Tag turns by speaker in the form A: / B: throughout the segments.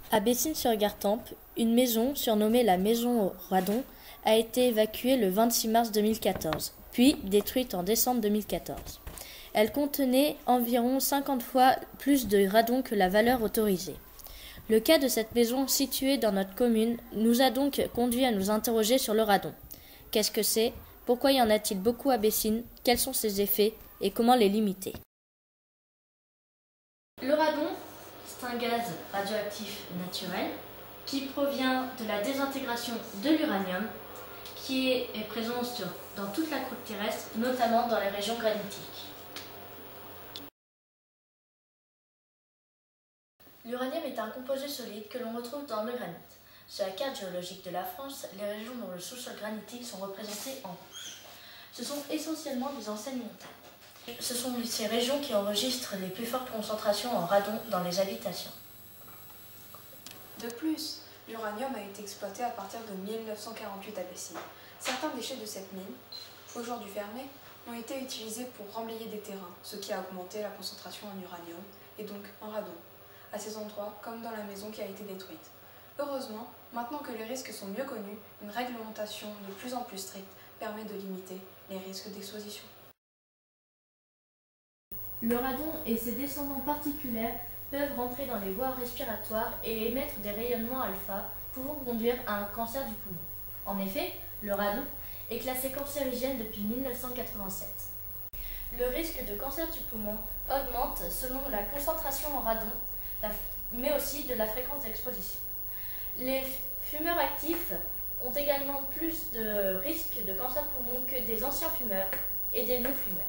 A: À Bessines-sur-Gartempe, une maison, surnommée la maison au radon, a été évacuée le 26 mars 2014, puis détruite en décembre 2014. Elle contenait environ 50 fois plus de radon que la valeur autorisée. Le cas de cette maison située dans notre commune nous a donc conduit à nous interroger sur le radon. Qu'est-ce que c'est? Pourquoi y en a-t-il beaucoup à Bessines? Quels sont ses effets? Et comment les limiter? Le radon, c'est un gaz radioactif naturel qui provient de la désintégration de l'uranium qui est présent dans toute la croûte terrestre, notamment dans les régions granitiques. L'uranium est un composé solide que l'on retrouve dans le granit. Sur la carte géologique de la France, les régions dont le sous-sol granitique sont représentées en rouge. Ce sont essentiellement des anciennes montagnes. Ce sont ces régions qui enregistrent les plus fortes concentrations en radon dans les habitations.
B: De plus, l'uranium a été exploité à partir de 1948 à Bessines. Certains déchets de cette mine, aujourd'hui fermée, ont été utilisés pour remblayer des terrains, ce qui a augmenté la concentration en uranium et donc en radon, à ces endroits comme dans la maison qui a été détruite. Heureusement, maintenant que les risques sont mieux connus, une réglementation de plus en plus stricte permet de limiter les risques d'exposition.
A: Le radon et ses descendants particuliers peuvent rentrer dans les voies respiratoires et émettre des rayonnements alpha pouvant conduire à un cancer du poumon. En effet, le radon est classé cancérigène depuis 1987. Le risque de cancer du poumon augmente selon la concentration en radon, mais aussi de la fréquence d'exposition. Les fumeurs actifs ont également plus de risques de cancer du poumon que des anciens fumeurs et des non-fumeurs.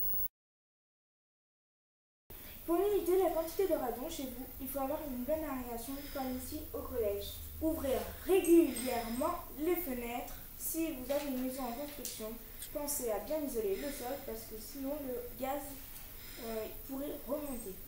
C: Pour limiter la quantité de radon chez vous, il faut avoir une bonne aération comme ici au collège. Ouvrir régulièrement les fenêtres. Si vous avez une maison en construction, pensez à bien isoler le sol parce que sinon le gaz pourrait remonter.